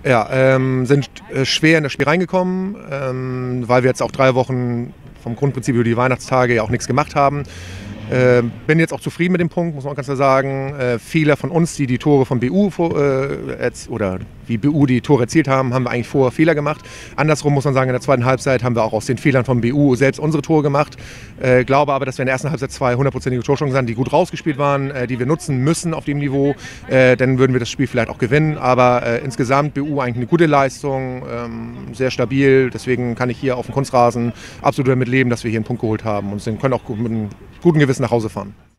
Ja, sind schwer in das Spiel reingekommen, weil wir jetzt auch 3 Wochen vom Grundprinzip über die Weihnachtstage ja auch nichts gemacht haben. Bin jetzt auch zufrieden mit dem Punkt, muss man ganz klar sagen. Fehler von uns, die Tore von BU oder wie BU die Tore erzielt haben, haben wir eigentlich vorher Fehler gemacht. Andersrum muss man sagen, in der zweiten Halbzeit haben wir auch aus den Fehlern von BU selbst unsere Tore gemacht. Glaube aber, dass wir in der ersten Halbzeit 2 hundertprozentige Torchancen hatten, die gut rausgespielt waren, die wir nutzen müssen auf dem Niveau. Dann würden wir das Spiel vielleicht auch gewinnen. Aber insgesamt BU eigentlich eine gute Leistung, sehr stabil. Deswegen kann ich hier auf dem Kunstrasen absolut damit leben, dass wir hier einen Punkt geholt haben und können auch mit einem guten Gewissen nach Hause fahren.